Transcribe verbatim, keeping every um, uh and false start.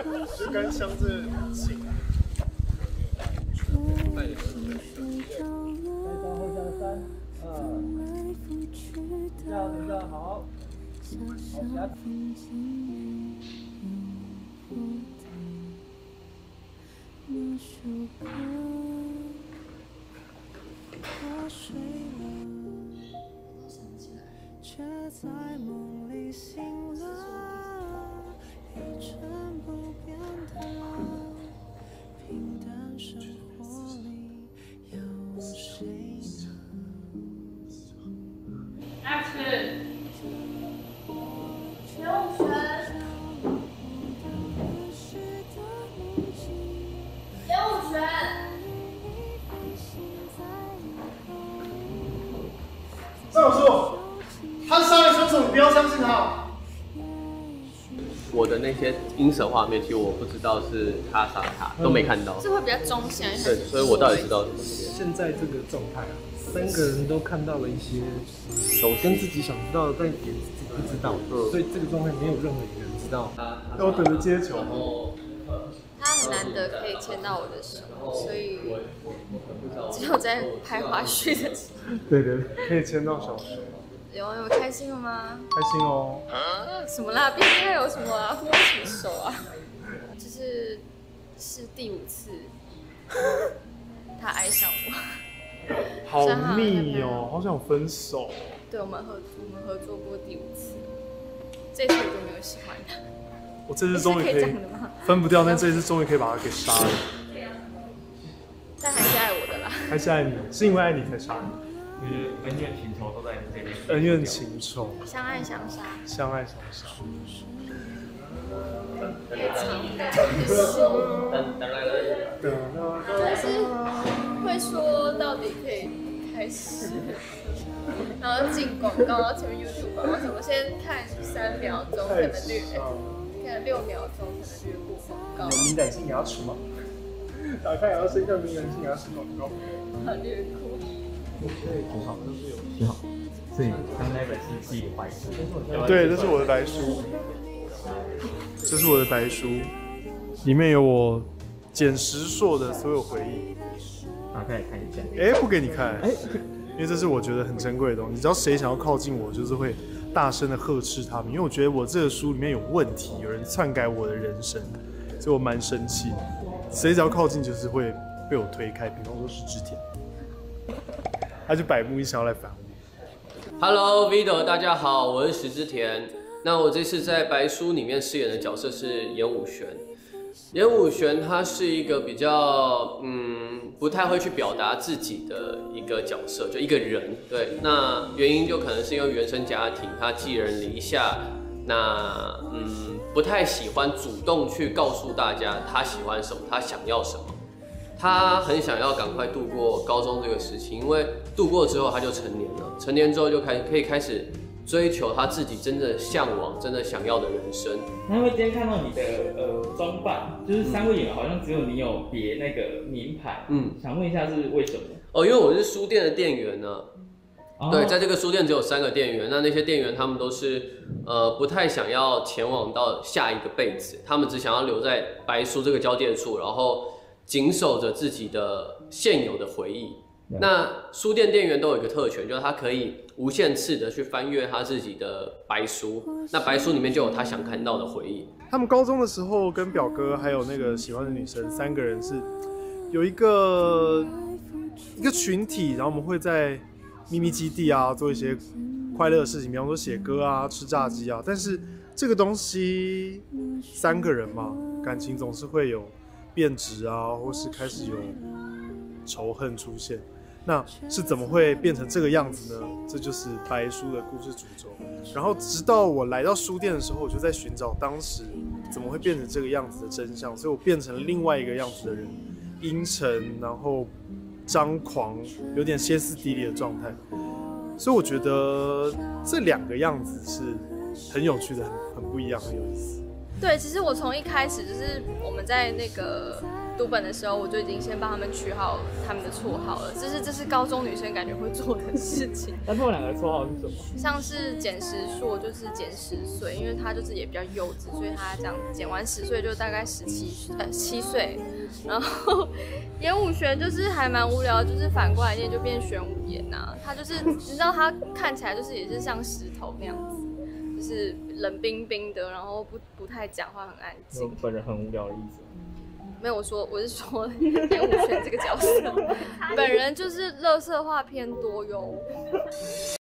就干香这劲。再到后下三二，这样子这样好，好下。 却在梦里醒了，一成不变的平淡生活里有谁呢 ？Action！ 刘璇。刘璇。 张老师。他是杀人凶手，你不要相信他。 我的那些阴蛇画面，其实我不知道是他杀他，都没看到。 这会比较中线。 对，所以我到底知道什么？ 现在这个状态啊，三个人都看到了一些跟自己想知道的，但也自己不知道，嗯、所以这个状态没有任何一个人知道。都等着接球。 他很难得可以牵到我的手，所以只有在拍花絮的时候。 对对对，可以牵到小手。 有有开心了吗？ 开心哦。 什么啦？毕竟还有什么啊？握什么手啊？就是是第五次，他爱上我。 好腻哦，好想分手。 对，我们合我们合作过第五次，这次我就没有喜欢他。 我这次终于可以分不掉，但这次终于可以把他给杀了。 但还是爱我的啦。 还是爱你，是因为爱你才杀你。 就是恩怨情仇都在你这里。 恩怨情仇， 相爱相杀， 相爱相杀。 就是会说到底可以开始，然后进广告，然后前面 YouTube 广告什么，先看三秒钟，可能略，看六秒钟，可能略过广告。 有敏感性牙齿吗？打开牙伸向敏感性牙齿广告。 好略过。 挺好，都是有挺好。所以刚那本是自己的白书。 对，这是我的白书。这是我的白书，里面有我简石硕的所有回忆。 打开来看一下。 哎，不给你看，哎，因为这是我觉得很珍贵的东西。你知道谁想要靠近我，就是会大声的呵斥他们，因为我觉得我这个书里面有问题，有人篡改我的人生，所以我蛮生气。谁只要靠近，就是会被我推开。比方说是之田。他就百目一想要来烦我。 Hello Vito， 大家好，我是石之田。那我这次在白书里面饰演的角色是严武玄。严武玄他是一个比较嗯不太会去表达自己的一个角色，就一个人。对，那原因就可能是因为原生家庭，他寄人篱下，那嗯不太喜欢主动去告诉大家他喜欢什么，他想要什么。他很想要赶快度过高中这个时期，因为度过之后他就成年了，成年之后就开可以开始追求他自己真正向往、真的想要的人生。 那因为今天看到你的呃装扮，就是三位演员好像只有你有别那个名牌，嗯，想问一下是为什么？ 哦，因为我是书店的店员呢、啊。哦、对，在这个书店只有三个店员，那那些店员他们都是呃不太想要前往到下一个辈子，他们只想要留在白书这个交界处，然后紧守着自己的现有的回忆。那书店店员都有一个特权，就是他可以无限次的去翻阅他自己的白书，那白书里面就有他想看到的回忆。 他们高中的时候跟表哥还有那个喜欢的女生三个人是有一个一个群体，然后我们会在秘密基地啊做一些快乐的事情，比方说写歌啊、吃炸鸡啊。但是这个东西三个人嘛，感情总是会有变质啊，或是开始有仇恨出现。那是怎么会变成这个样子呢？这就是白书的故事主轴。然后直到我来到书店的时候，我就在寻找当时怎么会变成这个样子的真相，所以我变成了另外一个样子的人，阴沉，然后张狂，有点歇斯底里的状态。所以我觉得这两个样子是很有趣的，很很不一样，很有意思。 对，其实我从一开始就是我们在那个读本的时候，我就已经先帮他们取好他们的绰号了。这是这是高中女生感觉会做的事情。 那他们两个绰号是什么？ 像是减十岁就是减十岁，因为他就是也比较幼稚，所以他这样减完十岁就大概十七呃七岁。然后演武玄就是还蛮无聊，就是反过来念就变玄武炎呐。他就是你知道他看起来就是也是像石头那样子。就是冷冰冰的，然后不不太讲话，很安静。 本人很无聊的意思。 没有说，我是说演武玄这个角色，本人就是垃圾话偏多哟。